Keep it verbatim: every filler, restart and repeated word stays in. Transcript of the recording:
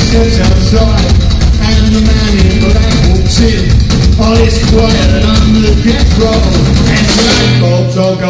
steps outside, and the man in black walks in. All is quiet on the death row, and the light bulbs all go